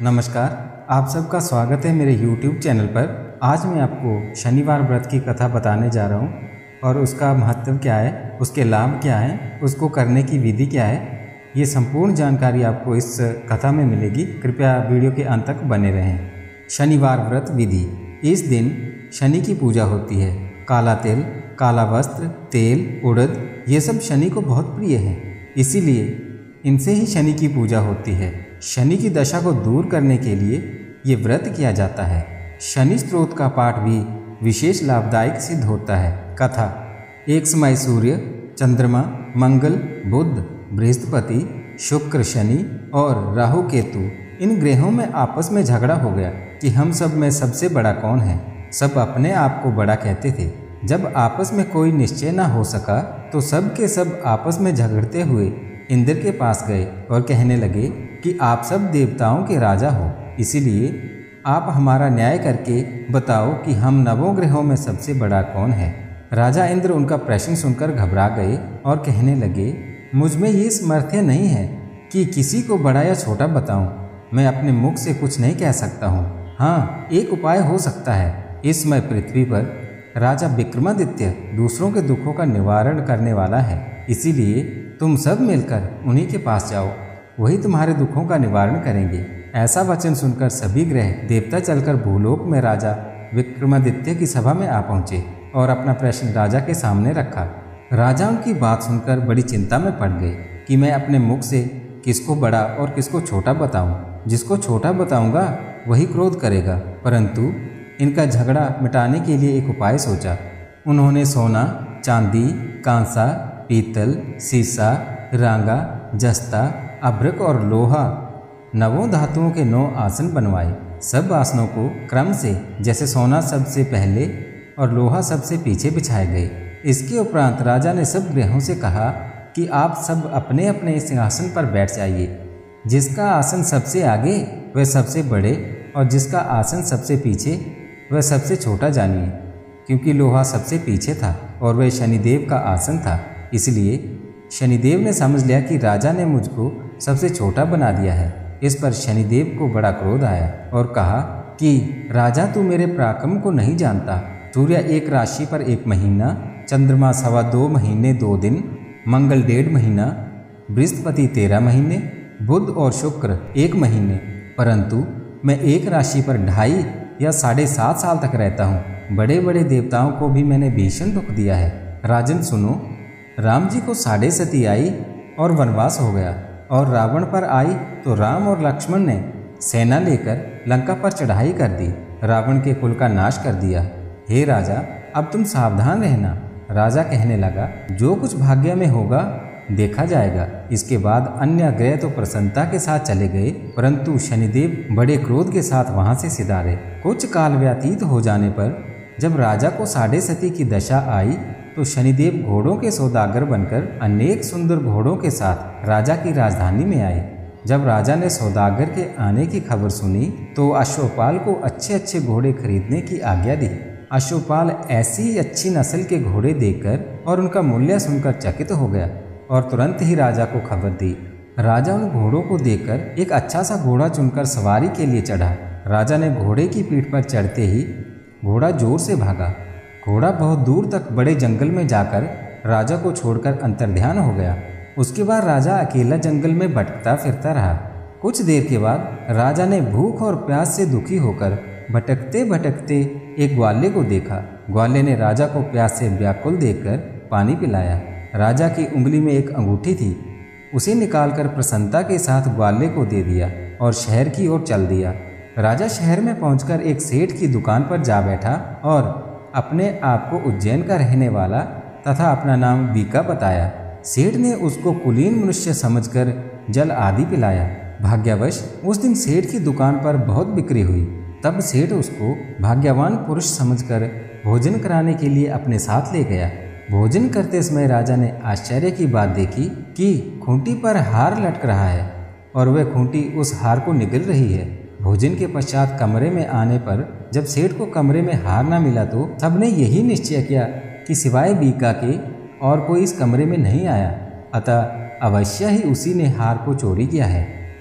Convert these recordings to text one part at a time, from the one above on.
नमस्कार, आप सबका स्वागत है मेरे YouTube चैनल पर। आज मैं आपको शनिवार व्रत की कथा बताने जा रहा हूँ और उसका महत्व क्या है, उसके लाभ क्या हैं, उसको करने की विधि क्या है, ये संपूर्ण जानकारी आपको इस कथा में मिलेगी। कृपया वीडियो के अंत तक बने रहें। शनिवार व्रत विधि। इस दिन शनि की पूजा होती है। काला तिल, काला वस्त्र, तेल, उड़द ये सब शनि को बहुत प्रिय हैं, इसीलिए इनसे ही शनि की पूजा होती है। शनि की दशा को दूर करने के लिए ये व्रत किया जाता है। शनि स्तोत्र का पाठ भी विशेष लाभदायक सिद्ध होता है। कथा। एक समय सूर्य, चंद्रमा, मंगल, बुध, बृहस्पति, शुक्र, शनि और राहु केतु इन ग्रहों में आपस में झगड़ा हो गया कि हम सब में सबसे बड़ा कौन है। सब अपने आप को बड़ा कहते थे। जब आपस में कोई निश्चय न हो सका तो सब के सब आपस में झगड़ते हुए इंद्र के पास गए और कहने लगे कि आप सब देवताओं के राजा हो, इसीलिए आप हमारा न्याय करके बताओ कि हम नवों ग्रहों में सबसे बड़ा कौन है। राजा इंद्र उनका प्रश्न सुनकर घबरा गए और कहने लगे, मुझ में ये सामर्थ्य नहीं है कि किसी को बड़ा या छोटा बताऊं। मैं अपने मुख से कुछ नहीं कह सकता हूँ। हाँ, एक उपाय हो सकता है। इस समय पृथ्वी पर राजा विक्रमादित्य दूसरों के दुखों का निवारण करने वाला है, इसीलिए तुम सब मिलकर उन्हीं के पास जाओ, वही तुम्हारे दुखों का निवारण करेंगे। ऐसा वचन सुनकर सभी ग्रह देवता चलकर भूलोक में राजा विक्रमादित्य की सभा में आ पहुँचे और अपना प्रश्न राजा के सामने रखा। राजा उनकी बात सुनकर बड़ी चिंता में पड़ गए कि मैं अपने मुख से किसको बड़ा और किसको छोटा बताऊं। जिसको छोटा बताऊंगा वही क्रोध करेगा, परंतु इनका झगड़ा मिटाने के लिए एक उपाय सोचा। उन्होंने सोना, चांदी, कांसा, पीतल, सीसा, रांगा, जस्ता, अभ्रक और लोहा नवों धातुओं के 9 आसन बनवाए। सब आसनों को क्रम से, जैसे सोना सबसे पहले और लोहा सबसे पीछे बिछाए गए। इसके उपरांत राजा ने सब ग्रहों से कहा कि आप सब अपने अपने सिंहासन पर बैठ जाइए। जिसका आसन सबसे आगे वह सबसे बड़े और जिसका आसन सबसे पीछे वह सबसे छोटा जानिए, क्योंकि लोहा सबसे पीछे था और वह शनिदेव का आसन था। इसलिए शनिदेव ने समझ लिया कि राजा ने मुझको सबसे छोटा बना दिया है। इस पर शनिदेव को बड़ा क्रोध आया और कहा कि राजा, तू मेरे पराक्रम को नहीं जानता। सूर्य एक राशि पर 1 महीना, चंद्रमा 2.25 महीने 2 दिन, मंगल 1.5 महीना, बृहस्पति 13 महीने, बुध और शुक्र 1 महीने, परंतु मैं एक राशि पर 2.5 या 7.5 साल तक रहता हूँ। बड़े बड़े देवताओं को भी मैंने भीषण दुख दिया है। राजन सुनो, राम जी को 7.5 सती आई और वनवास हो गया, और रावण पर आई तो राम और लक्ष्मण ने सेना लेकर लंका पर चढ़ाई कर दी, रावण के कुल का नाश कर दिया। हे राजा, अब तुम सावधान रहना। राजा कहने लगा, जो कुछ भाग्य में होगा देखा जाएगा। इसके बाद अन्य ग्रह तो प्रसन्नता के साथ चले गए, परंतु शनिदेव बड़े क्रोध के साथ वहां से सिधारे। कुछ काल व्यतीत हो जाने पर जब राजा को 7.5 सती की दशा आई तो शनिदेव घोड़ों के सौदागर बनकर अनेक सुंदर घोड़ों के साथ राजा की राजधानी में आए। जब राजा ने सौदागर के आने की खबर सुनी तो अश्वपाल को अच्छे अच्छे घोड़े खरीदने की आज्ञा दी। अश्वपाल ऐसी अच्छी नस्ल के घोड़े देखकर और उनका मूल्य सुनकर चकित हो गया और तुरंत ही राजा को खबर दी। राजा उन घोड़ों को देखकर एक अच्छा सा घोड़ा चुनकर सवारी के लिए चढ़ा। राजा ने घोड़े की पीठ पर चढ़ते ही घोड़ा जोर से भागा। घोड़ा बहुत दूर तक बड़े जंगल में जाकर राजा को छोड़कर अंतर्ध्यान हो गया। उसके बाद राजा अकेला जंगल में भटकता फिरता रहा। कुछ देर के बाद राजा ने भूख और प्यास से दुखी होकर भटकते भटकते एक ग्वाले को देखा। ग्वाले ने राजा को प्यास से व्याकुल देखकर पानी पिलाया। राजा की उंगली में एक अंगूठी थी, उसे निकालकर प्रसन्नता के साथ ग्वाले को दे दिया और शहर की ओर चल दिया। राजा शहर में पहुंचकर एक सेठ की दुकान पर जा बैठा और अपने आप को उज्जैन का रहने वाला तथा अपना नाम बीका बताया। सेठ ने उसको कुलीन मनुष्य समझकर जल आदि पिलाया। भाग्यवश उस दिन सेठ की दुकान पर बहुत बिक्री हुई। तब सेठ उसको भाग्यवान पुरुष समझकर भोजन कराने के लिए अपने साथ ले गया। भोजन करते समय राजा ने आश्चर्य की बात देखी कि खूंटी पर हार लटक रहा है और वह खूंटी उस हार को निगल रही है। भोजन के पश्चात कमरे में आने पर जब सेठ को कमरे में हार ना मिला तो सबने यही निश्चय किया कि सिवाय बीका के और कोई इस कमरे में नहीं आया, अतः अवश्य ही उसी ने हार को चोरी किया है।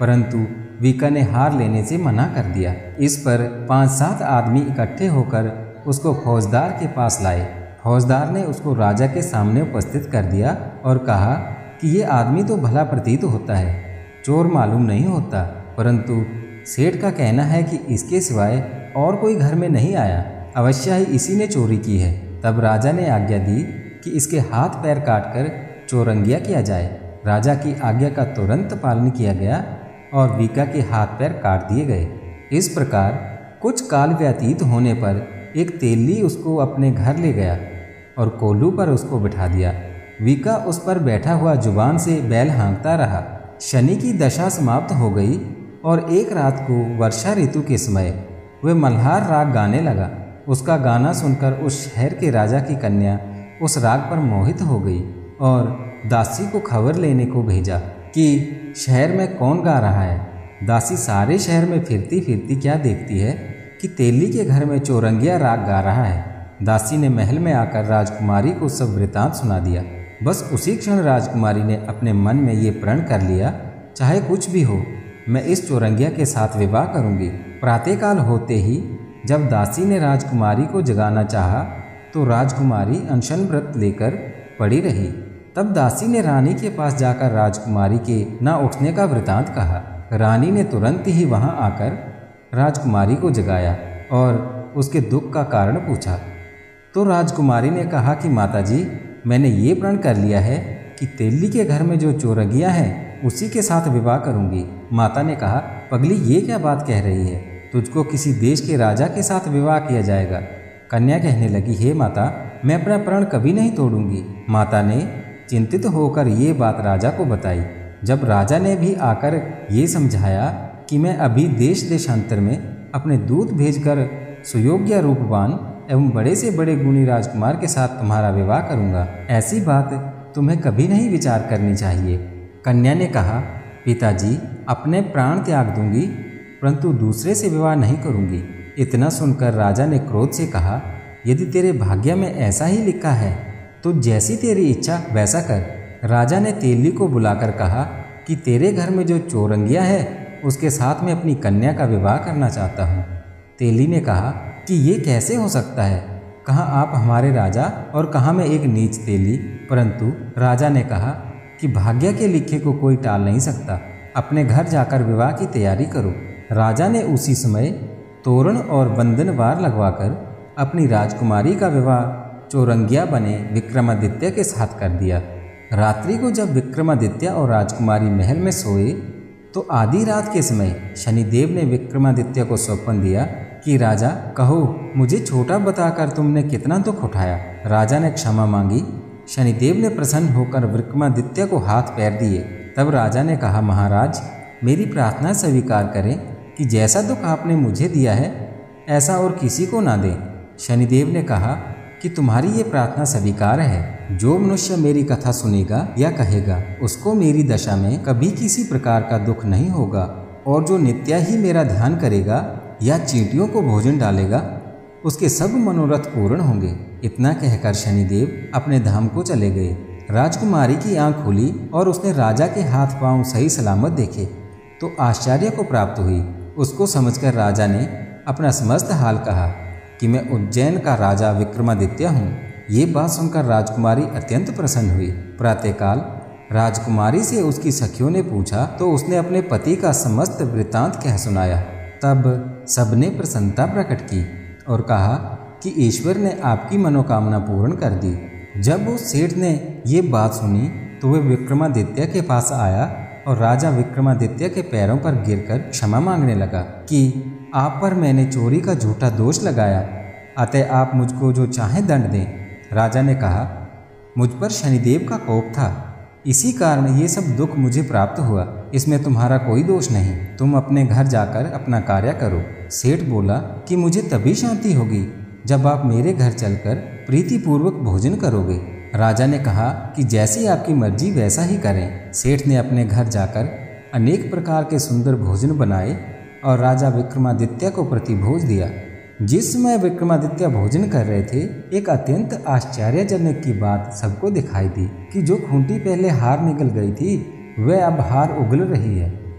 परंतु वीका ने हार लेने से मना कर दिया। इस पर 5-7 आदमी इकट्ठे होकर उसको फौजदार के पास लाए। फौजदार ने उसको राजा के सामने उपस्थित कर दिया और कहा कि ये आदमी तो भला प्रतीत होता है, चोर मालूम नहीं होता, परंतु सेठ का कहना है कि इसके सिवाय और कोई घर में नहीं आया, अवश्य ही इसी ने चोरी की है। तब राजा ने आज्ञा दी कि इसके हाथ पैर काटकर चौरंगिया किया जाए। राजा की आज्ञा का तुरंत पालन किया गया और वीका के हाथ पैर काट दिए गए। इस प्रकार कुछ काल व्यतीत होने पर एक तेली उसको अपने घर ले गया और कोल्हू पर उसको बिठा दिया। वीका उस पर बैठा हुआ जुबान से बैल हाँकता रहा। शनि की दशा समाप्त हो गई और एक रात को वर्षा ऋतु के समय वह मल्हार राग गाने लगा। उसका गाना सुनकर उस शहर के राजा की कन्या उस राग पर मोहित हो गई और दासी को खबर लेने को भेजा कि शहर में कौन गा रहा है। दासी सारे शहर में फिरती फिरती क्या देखती है कि तेली के घर में चौरंगिया राग गा रहा है। दासी ने महल में आकर राजकुमारी को सब वृतांत सुना दिया। बस उसी क्षण राजकुमारी ने अपने मन में ये प्रण कर लिया, चाहे कुछ भी हो, मैं इस चौरंगिया के साथ विवाह करूंगी। प्रातःकाल होते ही जब दासी ने राजकुमारी को जगाना चाहा तो राजकुमारी अनशन व्रत लेकर पड़ी रही। तब दासी ने रानी के पास जाकर राजकुमारी के न उठने का वृतांत कहा। रानी ने तुरंत ही वहां आकर राजकुमारी को जगाया और उसके दुख का कारण पूछा। तो राजकुमारी ने कहा कि माताजी, मैंने ये प्रण कर लिया है कि तेली के घर में जो चौरंगिया है उसी के साथ विवाह करूंगी। माता ने कहा, पगली ये क्या बात कह रही है, तुझको किसी देश के राजा के साथ विवाह किया जाएगा। कन्या कहने लगी, हे माता, मैं अपना प्रण कभी नहीं तोड़ूंगी। माता ने चिंतित होकर ये बात राजा को बताई। जब राजा ने भी आकर ये समझाया कि मैं अभी देश देशांतर में अपने दूत भेजकर सुयोग्य रूपवान एवं बड़े से बड़े गुणी राजकुमार के साथ तुम्हारा विवाह करूंगा, ऐसी बात तुम्हें कभी नहीं विचार करनी चाहिए। कन्या ने कहा, पिताजी, अपने प्राण त्याग दूंगी परंतु दूसरे से विवाह नहीं करूंगी। इतना सुनकर राजा ने क्रोध से कहा, यदि तेरे भाग्य में ऐसा ही लिखा है तो जैसी तेरी इच्छा वैसा कर। राजा ने तेली को बुलाकर कहा कि तेरे घर में जो चौरंगिया है उसके साथ में अपनी कन्या का विवाह करना चाहता हूँ। तेली ने कहा कि ये कैसे हो सकता है, कहाँ आप हमारे राजा और कहाँ मैं एक नीच तेली। परंतु राजा ने कहा कि भाग्य के लिखे को कोई टाल नहीं सकता, अपने घर जाकर विवाह की तैयारी करो। राजा ने उसी समय तोरण और बंधनवार लगवाकर अपनी राजकुमारी का विवाह चौरंगिया बने विक्रमादित्य के साथ कर दिया। रात्रि को जब विक्रमादित्य और राजकुमारी महल में सोए तो आधी रात के समय शनिदेव ने विक्रमादित्य को सौंपन दिया कि राजा, कहो मुझे छोटा बताकर तुमने कितना दुख उठाया। राजा ने क्षमा मांगी। शनिदेव ने प्रसन्न होकर विक्रमादित्य को हाथ पैर दिए। तब राजा ने कहा, महाराज, मेरी प्रार्थना स्वीकार करें कि जैसा दुख आपने मुझे दिया है ऐसा और किसी को ना दें। शनिदेव ने कहा कि तुम्हारी ये प्रार्थना स्वीकार है। जो मनुष्य मेरी कथा सुनेगा या कहेगा उसको मेरी दशा में कभी किसी प्रकार का दुख नहीं होगा, और जो नित्य ही मेरा ध्यान करेगा या चींटियों को भोजन डालेगा उसके सब मनोरथ पूर्ण होंगे। इतना कहकर शनिदेव अपने धाम को चले गए। राजकुमारी की आंख खुली और उसने राजा के हाथ पांव सही सलामत देखे तो आश्चर्य को प्राप्त हुई। उसको समझकर राजा ने अपना समस्त हाल कहा कि मैं उज्जैन का राजा विक्रमादित्य हूँ। ये बात सुनकर राजकुमारी अत्यंत प्रसन्न हुई। प्रातःकाल राजकुमारी से उसकी सखियों ने पूछा तो उसने अपने पति का समस्त वृत्तांत कह सुनाया। तब सबने प्रसन्नता प्रकट की और कहा कि ईश्वर ने आपकी मनोकामना पूर्ण कर दी। जब उस सेठ ने ये बात सुनी तो वह विक्रमादित्य के पास आया और राजा विक्रमादित्य के पैरों पर गिरकर क्षमा मांगने लगा कि आप पर मैंने चोरी का झूठा दोष लगाया, अतः आप मुझको जो चाहे दंड दें। राजा ने कहा, मुझ पर शनिदेव का कोप था, इसी कारण ये सब दुख मुझे प्राप्त हुआ, इसमें तुम्हारा कोई दोष नहीं। तुम अपने घर जाकर अपना कार्य करो। सेठ बोला कि मुझे तभी शांति होगी जब आप मेरे घर चलकर प्रीतिपूर्वक भोजन करोगे। राजा ने कहा कि जैसी आपकी मर्जी वैसा ही करें। सेठ ने अपने घर जाकर अनेक प्रकार के सुंदर भोजन बनाए और राजा विक्रमादित्य को प्रतिभोज दिया। जिस समय विक्रमादित्य भोजन कर रहे थे, एक अत्यंत आश्चर्यजनक की बात सबको दिखाई दी कि जो खूंटी पहले हार निकल गई थी वह अब हार उगल रही है।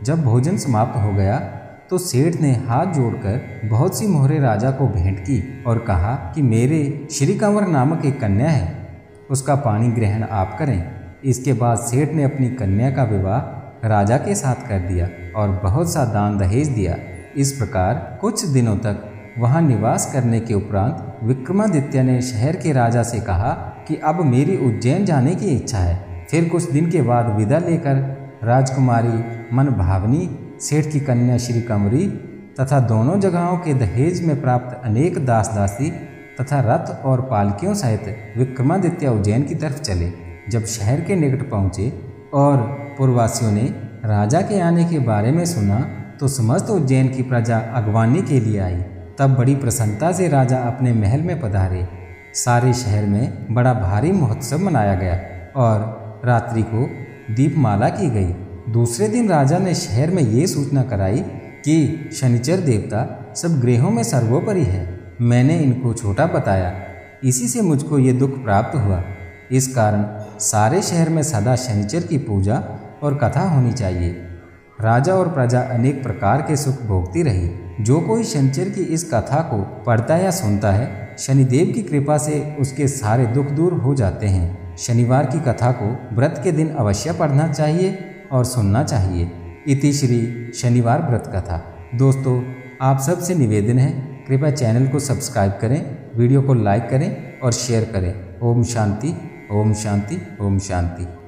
जब भोजन समाप्त हो गया तो सेठ ने हाथ जोड़कर बहुत सी मोहरें राजा को भेंट की और कहा कि मेरे श्री कंवर नामक एक कन्या है, उसका पाणी ग्रहण आप करें। इसके बाद सेठ ने अपनी कन्या का विवाह राजा के साथ कर दिया और बहुत सा दान दहेज दिया। इस प्रकार कुछ दिनों तक वहां निवास करने के उपरांत विक्रमादित्य ने शहर के राजा से कहा कि अब मेरी उज्जैन जाने की इच्छा है। फिर कुछ दिन के बाद विदा लेकर राजकुमारी मनभावनी, सेठ की कन्या श्री कंवरी तथा दोनों जगहों के दहेज में प्राप्त अनेक दास दासी तथा रथ और पालकियों सहित विक्रमादित्य उज्जैन की तरफ चले। जब शहर के निकट पहुँचे और पुरवासियों ने राजा के आने के बारे में सुना तो समस्त उज्जैन की प्रजा अगवानी के लिए आई। तब बड़ी प्रसन्नता से राजा अपने महल में पधारे। सारे शहर में बड़ा भारी महोत्सव मनाया गया और रात्रि को दीपमाला की गई। दूसरे दिन राजा ने शहर में ये सूचना कराई कि शनिचर देवता सब ग्रहों में सर्वोपरि है। मैंने इनको छोटा बताया, इसी से मुझको ये दुख प्राप्त हुआ। इस कारण सारे शहर में सदा शनिचर की पूजा और कथा होनी चाहिए। राजा और प्रजा अनेक प्रकार के सुख भोगती रही। जो कोई शनिचर की इस कथा को पढ़ता या सुनता है, शनिदेव की कृपा से उसके सारे दुख दूर हो जाते हैं। शनिवार की कथा को व्रत के दिन अवश्य पढ़ना चाहिए और सुनना चाहिए। इति श्री शनिवार व्रत कथा। दोस्तों, आप सबसे निवेदन है, कृपया चैनल को सब्सक्राइब करें, वीडियो को लाइक करें और शेयर करें। ओम शांति, ओम शांति, ओम शांति।